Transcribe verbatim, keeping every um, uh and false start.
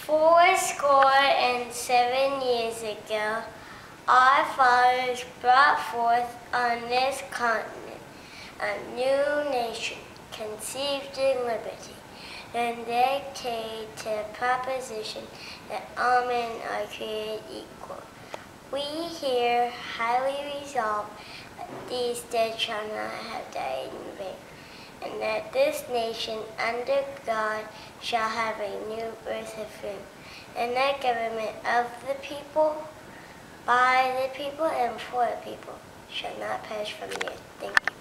Fourscore and seven years ago, our fathers brought forth on this continent a new nation, conceived in liberty, and they came to the proposition that all men are created equal. We here highly resolve that these dead shall not have died in vain, and that this nation under God shall have a new birth of freedom, and that government of the people, by the people, and for the people shall not perish from the earth. Thank you.